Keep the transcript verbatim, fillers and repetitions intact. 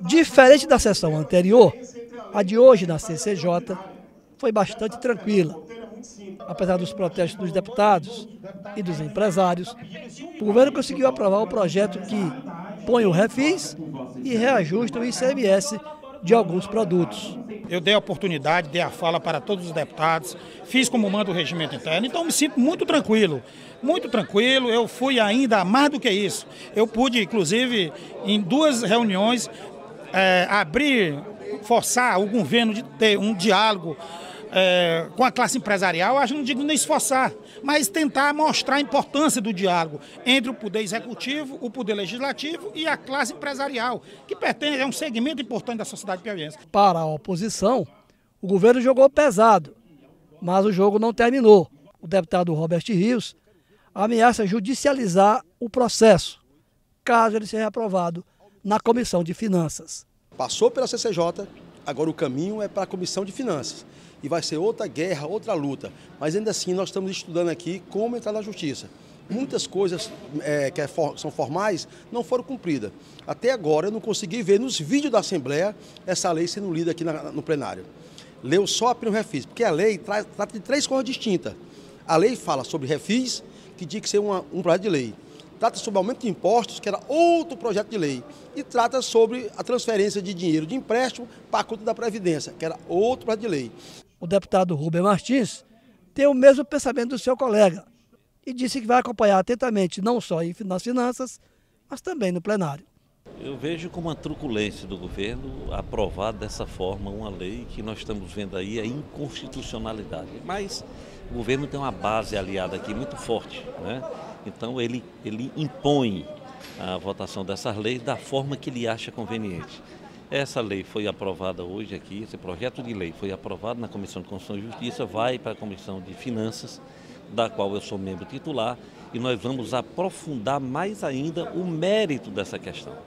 Diferente da sessão anterior, a de hoje na C C J foi bastante tranquila. Apesar dos protestos dos deputados e dos empresários, o governo conseguiu aprovar o projeto que põe o refis e reajusta o I C M S de alguns produtos. Eu dei a oportunidade, dei a fala para todos os deputados, fiz como manda o regimento interno, então me sinto muito tranquilo, muito tranquilo. Eu fui ainda mais do que isso. Eu pude, inclusive, em duas reuniões, é, abrir, forçar o governo de ter um diálogo É, com a classe empresarial. Acho que não digo nem esforçar, mas tentar mostrar a importância do diálogo entre o poder executivo, o poder legislativo e a classe empresarial, que pertence a um segmento importante da sociedade piauiense. Para a oposição, o governo jogou pesado, mas o jogo não terminou. O deputado Robert Rios ameaça judicializar o processo, caso ele seja aprovado na Comissão de Finanças. Passou pela C C J, agora o caminho é para a Comissão de Finanças. E vai ser outra guerra, outra luta. Mas ainda assim nós estamos estudando aqui como entrar na justiça. Muitas coisas é, que é for, são formais não foram cumpridas. Até agora eu não consegui ver nos vídeos da Assembleia essa lei sendo lida aqui na, no plenário. Leu só a primeiro refis, porque a lei trata de três coisas distintas. A lei fala sobre refis, que tinha que ser uma, um projeto de lei. Trata sobre aumento de impostos, que era outro projeto de lei. E trata sobre a transferência de dinheiro de empréstimo para a conta da Previdência, que era outro projeto de lei. O deputado Rubem Martins tem o mesmo pensamento do seu colega e disse que vai acompanhar atentamente não só nas finanças, mas também no plenário. Eu vejo como uma truculência do governo aprovar dessa forma uma lei que nós estamos vendo aí a inconstitucionalidade. Mas o governo tem uma base aliada aqui muito forte, né? Então ele, ele impõe a votação dessas leis da forma que ele acha conveniente. Essa lei foi aprovada hoje aqui, esse projeto de lei foi aprovado na Comissão de Constituição e Justiça, vai para a Comissão de Finanças, da qual eu sou membro titular, e nós vamos aprofundar mais ainda o mérito dessa questão.